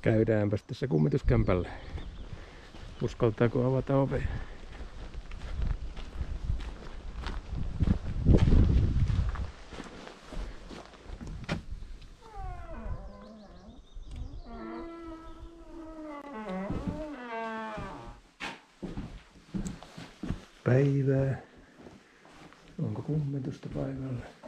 Käydäänpäs tässä kummituskämpällä. Uskaltaako avata ovea? Päivää. Onko kummitusta paikalla?